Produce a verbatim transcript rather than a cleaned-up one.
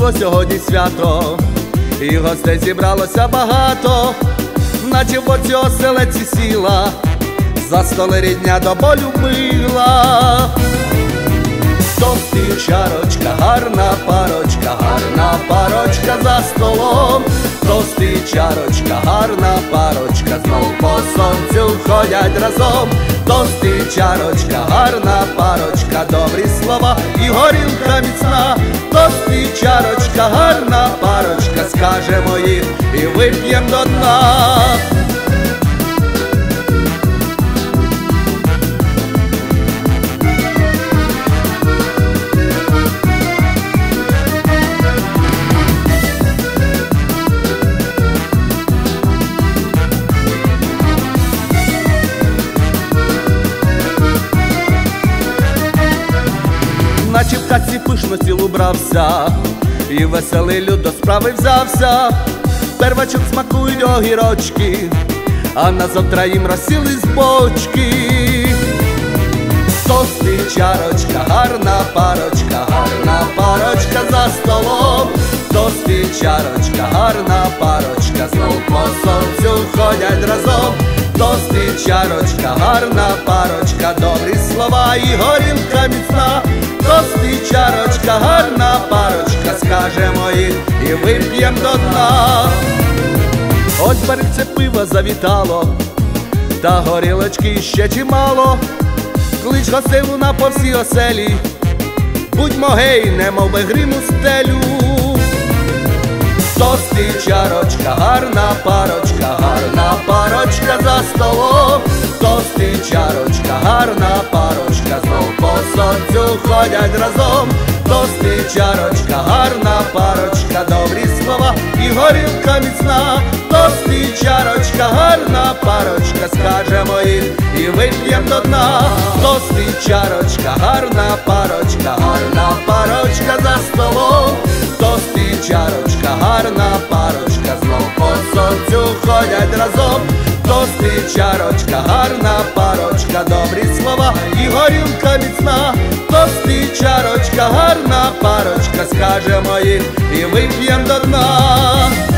прийшло сьогодні свято, і гостей зібралося багато, наче в оці оселеці сіла, за столи рідня до болю мила. Тости чарочка, гарна парочка, гарна парочка за столом. Тости чарочка, гарна парочка, знов по сонцю ходять разом. Тости чарочка, гарна парочка, добрі слова і горілка міцна. Тости чарочка, гарна парочка, скажемо їх і вип'єм до дна. Наче в каці пишно стіл убрався, і веселий люд до справи взявся. Первачок смакують огірочки, а назавтра їм розсіли з бочки. Тости чарочка, гарна парочка, гарна парочка за столом. Тости чарочка, гарна парочка, знов по сонцю ходять разом. Тости чарочка, гарна парочка, добрі слова і горілка міцна. Тости чарочка, гарна парочка, скажемо їх і вип'єм до дна. Ось барихце пива завітало, та горілочки ще чимало. Клич гостей луна по всій оселі, будьмо гей, немов би грім у стелю. Тости чарочка, гарна парочка, гарна парочка за столом. Тости чарочка, гарна парочка, знов по сонцю ходять разом. Тости чарочка, гарна парочка, добрі слова і горілка міцна. Тости чарочка, гарна парочка, скажемо їх і вип'єм до дна. Тости чарочка, гарна парочка, гарна парочка за столом. Тости чарочка, гарна парочка, знов по сонцю ходять разом. Тости чарочка, гарна парочка, добрі слова і горілка міцна. Тости чарочка, гарна парочка, скажемо їх і вип'єм до дна.